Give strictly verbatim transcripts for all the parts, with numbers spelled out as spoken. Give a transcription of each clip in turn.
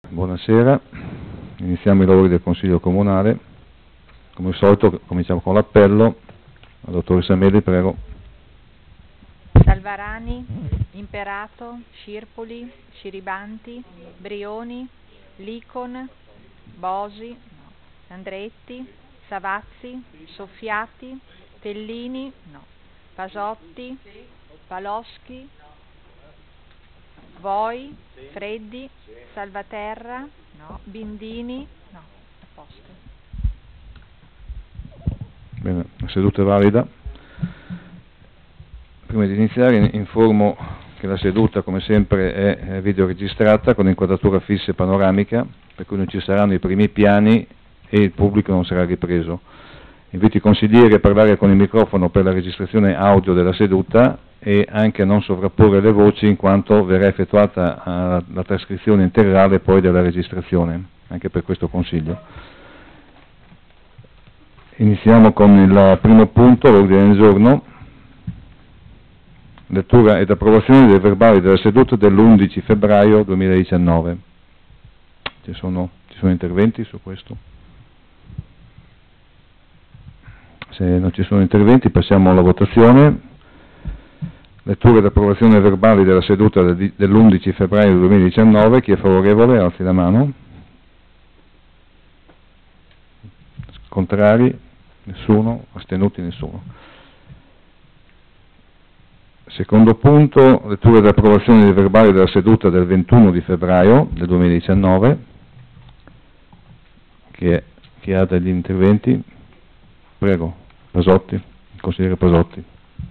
Buonasera, iniziamo i lavori del Consiglio Comunale. Come al solito cominciamo con l'appello. La dottoressa Meli, prego. Salvarani, Imperato, Scirpoli, Sciribanti, Brioni, Licon, Bosi, no. Andretti, Savazzi, Soffiati, Tellini, no. Pasotti, Paloschi, Voi, Freddi, Salvaterra, no. Bindini, no. A posto. Bene, la seduta è valida. Prima di iniziare informo che la seduta, come sempre, è videoregistrata con inquadratura fissa e panoramica, per cui non ci saranno i primi piani e il pubblico non sarà ripreso. Invito i consiglieri a parlare con il microfono per la registrazione audio della seduta e anche a non sovrapporre le voci, in quanto verrà effettuata uh, la trascrizione integrale poi della registrazione, anche per questo consiglio. Iniziamo con il primo punto, l'ordine del giorno. Lettura ed approvazione dei verbali della seduta dell'undici febbraio duemiladiciannove. Ci sono, ci sono interventi su questo? Se non ci sono interventi passiamo alla votazione. Lettura ed approvazione dei verbali della seduta dell'undici febbraio duemiladiciannove. Chi è favorevole alzi la mano. Contrari? Nessuno. Astenuti? Nessuno. Secondo punto, lettura ed approvazione dei verbali della seduta del ventuno di febbraio del duemiladiciannove. Chi, è, chi ha degli interventi? Prego, Pasotti, il consigliere Pasotti.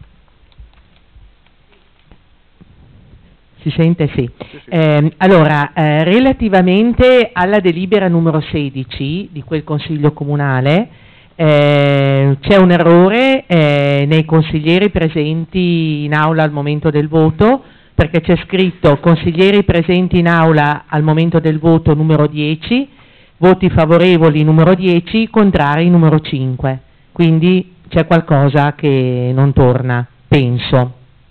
Si sente? Sì. sì, sì. Eh, allora, eh, relativamente alla delibera numero sedici di quel Consiglio Comunale, eh, c'è un errore eh, nei consiglieri presenti in aula al momento del voto, perché c'è scritto consiglieri presenti in aula al momento del voto numero dieci, voti favorevoli numero dieci, contrari numero cinque. Quindi c'è qualcosa che non torna, penso.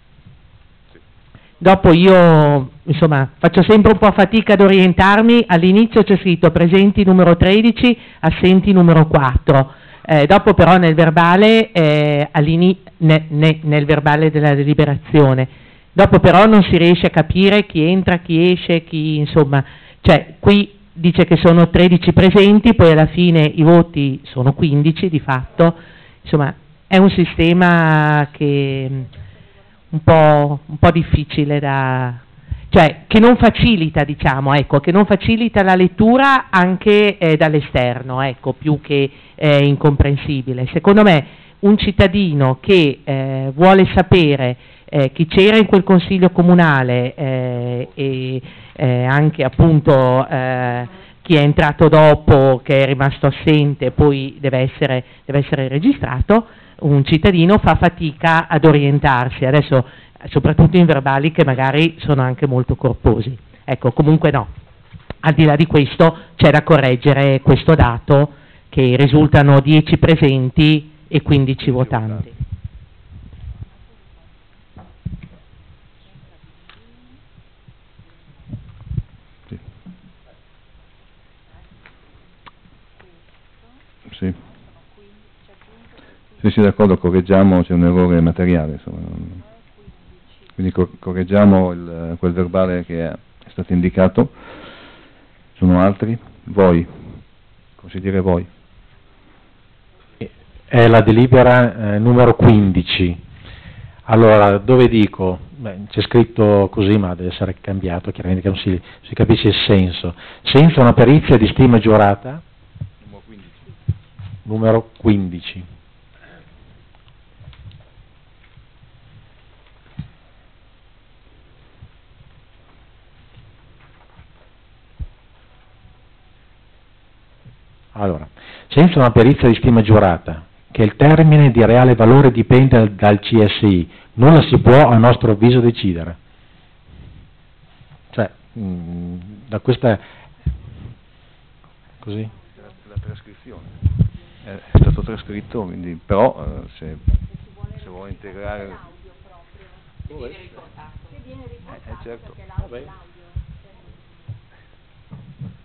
Dopo io, insomma, faccio sempre un po' fatica ad orientarmi. All'inizio c'è scritto presenti numero tredici, assenti numero quattro. Eh, dopo però nel verbale, eh, ne, ne, nel verbale della deliberazione, dopo però non si riesce a capire chi entra, chi esce, chi, insomma, cioè qui dice che sono tredici presenti, poi alla fine i voti sono quindici di fatto. Insomma, è un sistema che un po', un po' difficile da, cioè che non facilita, diciamo, ecco, che non facilita la lettura anche eh, dall'esterno, ecco, più che eh, incomprensibile. Secondo me un cittadino che eh, vuole sapere eh, chi c'era in quel consiglio comunale eh, e eh, anche appunto eh, chi è entrato dopo, che è rimasto assente, poi deve essere, deve essere registrato, un cittadino fa fatica ad orientarsi, adesso soprattutto in verbali che magari sono anche molto corposi. Ecco, comunque no, al di là di questo c'è da correggere questo dato, che risultano dieci presenti e quindici votanti. Sì. Se si è d'accordo correggiamo, c'è un errore materiale, insomma. Quindi correggiamo il, quel verbale che è stato indicato. Sono altri? Voi, consigliere voi. È la delibera eh, numero quindici. Allora, dove dico, beh, c'è scritto così, ma deve essere cambiato, chiaramente che non si, si capisce il senso. Senza una perizia di stima giurata, numero quindici. Numero quindici. Allora, senza una perizia di stima giurata, che il termine di reale valore dipende dal C S I, non la si può, a nostro avviso, decidere. Cioè, mh, da questa... così? La, la trascrizione. È, è stato trascritto, quindi, però eh, se, se vuole integrare... Se viene riportato. Se viene riportato, eh, certo. perché l'audio...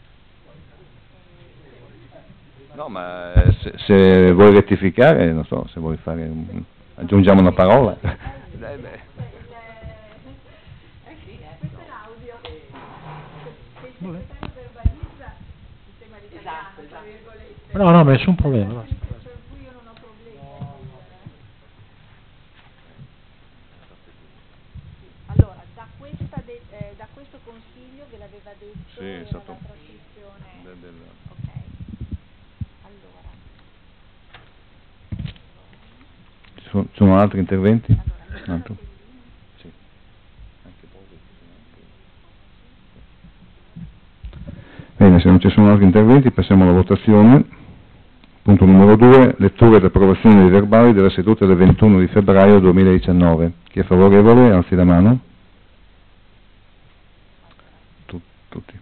No, ma se, se vuoi rettificare, non so, se vuoi fare, un, aggiungiamo una parola. Dai, beh. No, no, nessun problema. No. Allora, da, questa de, eh, da questo consiglio ve l'aveva detto, sì, è stato la trasmissione. Del, del... Ok. Allora. Ci sono, ci sono altri interventi? Allora, Altro? Sì. Anche Bene, se non ci sono altri interventi passiamo alla votazione. Punto numero due, lettura ed approvazione dei verbali della seduta del ventuno di febbraio duemiladiciannove. Chi è favorevole alzi la mano. Tut, tutti.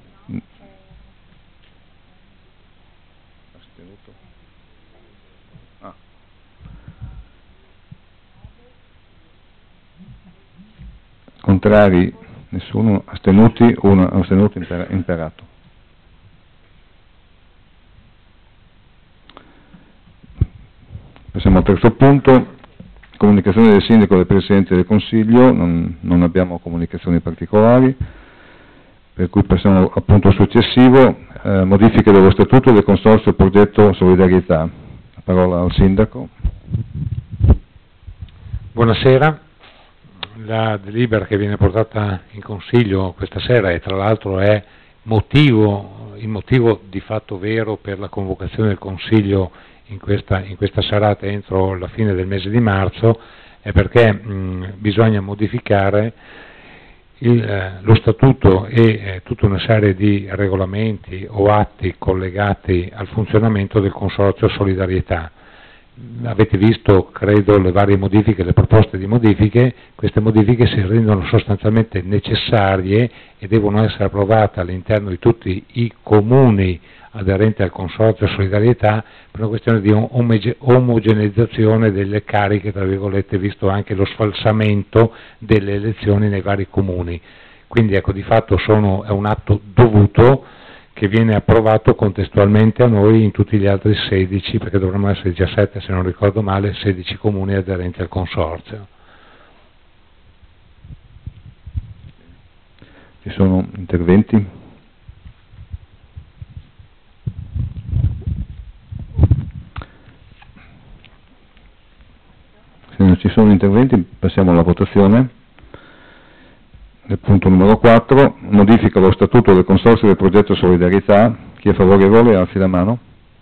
Astenuto. Ah. Contrari? Nessuno. Astenuti? Uno. Astenuto imperato. Passiamo al terzo punto, comunicazione del sindaco e del Presidente del Consiglio, non, non abbiamo comunicazioni particolari, per cui passiamo al punto successivo, eh, modifiche dello Statuto del Consorzio Progetto Solidarietà. La parola al Sindaco. Buonasera, la delibera che viene portata in Consiglio questa sera e tra l'altro è motivo, il motivo di fatto vero per la convocazione del Consiglio In questa, in questa serata entro la fine del mese di marzo è perché mh, bisogna modificare il, eh, lo statuto e eh, tutta una serie di regolamenti o atti collegati al funzionamento del Consorzio Solidarietà. Avete visto, credo, le varie modifiche, le proposte di modifiche. Queste modifiche si rendono sostanzialmente necessarie e devono essere approvate all'interno di tutti i comuni aderenti al Consorzio Solidarietà per una questione di omogeneizzazione delle cariche, tra virgolette, visto anche lo sfalsamento delle elezioni nei vari comuni. Quindi ecco, di fatto sono, è un atto dovuto che viene approvato contestualmente a noi in tutti gli altri sedici, perché dovremmo essere diciassette se non ricordo male, sedici comuni aderenti al Consorzio. Ci sono interventi? Se non ci sono interventi passiamo alla votazione. Nel punto numero quattro, modifica lo statuto del Consorzio del Progetto Solidarietà. Chi è favorevole alzi la mano.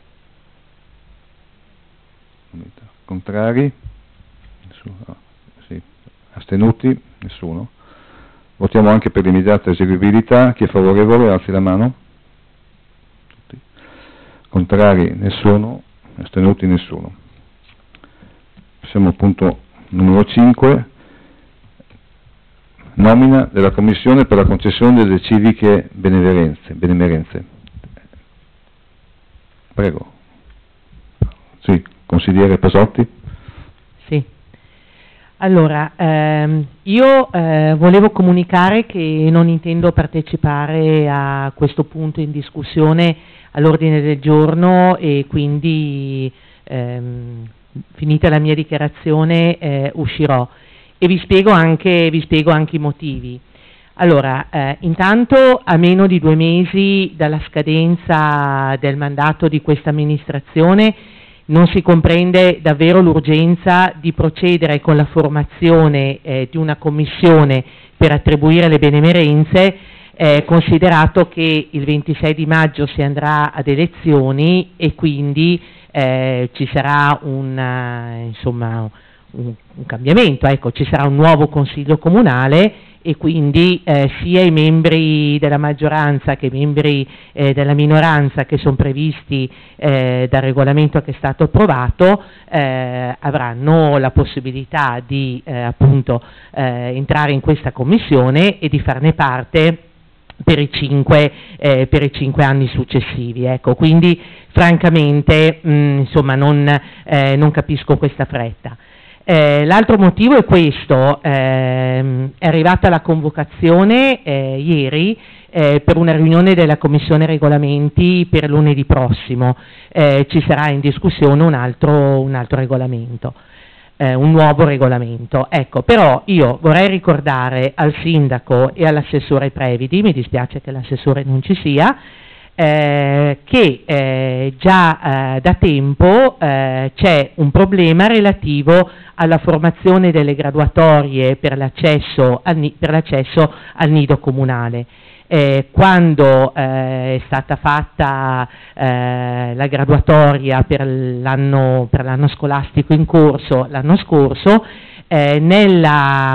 Contrari? Nessuno. Ah, sì. Astenuti? Nessuno. Votiamo anche per l'immediata eseguibilità. Chi è favorevole alzi la mano. Tutti. Contrari? Nessuno. Astenuti? Nessuno. Passiamo al punto numero cinque, nomina della Commissione per la concessione delle civiche benemerenze. benemerenze. Prego. Sì, consigliere Pasotti. Sì. Allora, ehm, io eh, volevo comunicare che non intendo partecipare a questo punto in discussione all'ordine del giorno e quindi ehm, finita la mia dichiarazione eh, uscirò e vi spiego anche, vi spiego anche i motivi. Allora, eh, intanto a meno di due mesi dalla scadenza del mandato di questa amministrazione non si comprende davvero l'urgenza di procedere con la formazione eh, di una commissione per attribuire le benemerenze, eh, considerato che il ventisei di maggio si andrà ad elezioni e quindi eh, ci sarà un, uh, insomma, un, un cambiamento, ecco, ci sarà un nuovo consiglio comunale e quindi eh, sia i membri della maggioranza che i membri eh, della minoranza che sono previsti eh, dal regolamento che è stato approvato eh, avranno la possibilità di eh, appunto eh, entrare in questa commissione e di farne parte per i cinque, eh, per i cinque anni successivi. Ecco, quindi francamente mh, insomma non, eh, non capisco questa fretta. Eh, l'altro motivo è questo, ehm, è arrivata la convocazione eh, ieri eh, per una riunione della Commissione Regolamenti per lunedì prossimo, eh, ci sarà in discussione un altro, un altro regolamento, eh, un nuovo regolamento. Ecco, però io vorrei ricordare al Sindaco e all'assessore Previdi, mi dispiace che l'assessore non ci sia, Eh, che eh, già eh, da tempo eh, c'è un problema relativo alla formazione delle graduatorie per l'accesso al, per l'accesso al nido comunale. Eh, quando eh, è stata fatta eh, la graduatoria per l'anno, per l'anno scolastico in corso l'anno scorso, eh, nella,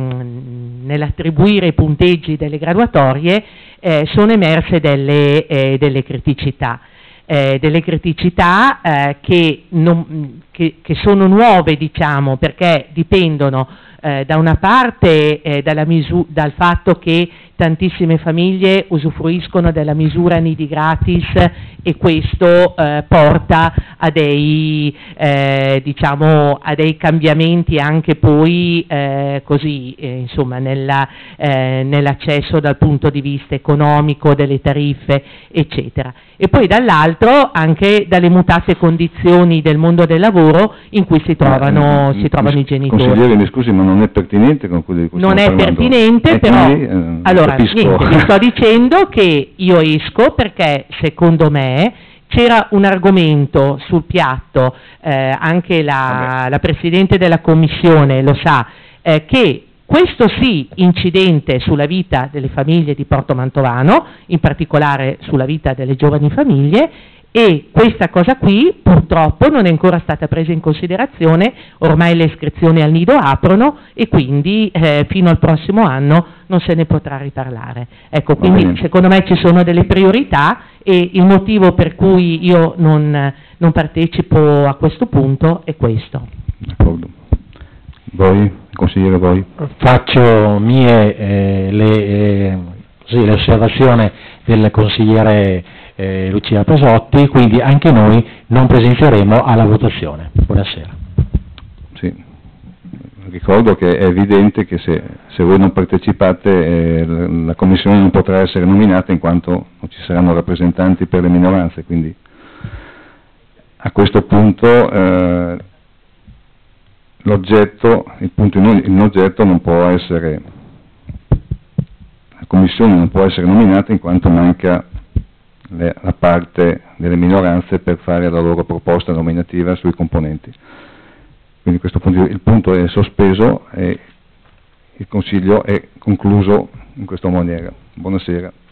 mh, nell'attribuire i punteggi delle graduatorie eh, sono emerse delle, eh, delle criticità. Eh, delle criticità eh, che, non, che, che sono nuove, diciamo, perché dipendono eh, da una parte eh, dalla misu- dal fatto che tantissime famiglie usufruiscono della misura nidi gratis e questo eh, porta a dei, eh, diciamo, a dei cambiamenti anche poi eh, così, eh, insomma, nella, eh, nell'accesso dal punto di vista economico, delle tariffe, eccetera. E poi dall'altro anche dalle mutate condizioni del mondo del lavoro in cui si trovano, eh, si trovano i genitori. Consigliere, mi scusi, ma non è pertinente con quello di cui non stiamo è parlando. pertinente, E però quindi, eh, allora capisco. niente, vi sto dicendo che io esco perché secondo me c'era un argomento sul piatto, eh, anche la, la Presidente della Commissione lo sa, eh, che questo sì incidente sulla vita delle famiglie di Porto Mantovano, in particolare sulla vita delle giovani famiglie, e questa cosa qui purtroppo non è ancora stata presa in considerazione, ormai le iscrizioni al nido aprono e quindi eh, fino al prossimo anno non se ne potrà riparlare. Ecco, quindi secondo me ci sono delle priorità e il motivo per cui io non, non partecipo a questo punto è questo. D'accordo. Voi, consigliere, voi? Faccio mie eh, le, eh, sì, le osservazioni del consigliere eh, Lucia Pesotti, quindi anche noi non presenteremo alla votazione. Buonasera. Sì, ricordo che è evidente che se, se voi non partecipate eh, la Commissione non potrà essere nominata in quanto non ci saranno rappresentanti per le minoranze, quindi a questo punto eh, l'oggetto, il punto in, in oggetto non può essere, la Commissione non può essere nominata in quanto manca le, la parte delle minoranze per fare la loro proposta nominativa sui componenti. Quindi questo punto, il punto è sospeso e il Consiglio è concluso in questa maniera. Buonasera.